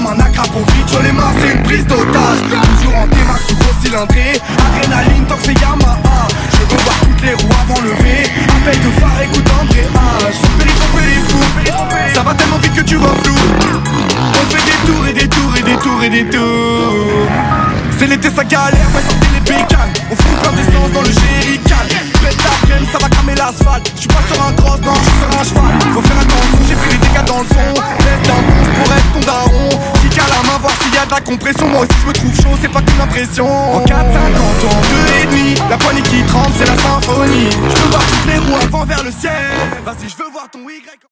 un acrapovite. Sur les mains c'est une prise d'otage. Toujours en T-Max ou gros cylindré. Adrénaline tant que c'est Yamaha. Je veux voir toutes les roues avant lever. Appel de phare, écoute embrayage. Sur le périph' on fait les fous. Ça va tellement vite que tu vois flou. On fait des tours et des tours et des tours et des tours. C'est l'été ça galère, ouais sortez les bécanes. On fout plein d'essence dans le jerrycan. Pète la crème, ça va cramer l'asphalte. J'suis pas sur un cross, non j'suis sur un cheval. Faut faire attention, j'ai fait des dégâts dans le son. Laisse d'un bouche pour être ton daron. Kick à la main, voir s'il y a de la compression. Moi aussi j'me trouve chaud, c'est pas qu'une impression. En 4-50 ans, 2,5. La poignée qui tremble, c'est la symphonie. J'veux voir toutes les roues avant vers le ciel. Vas-y, j'veux voir ton Y.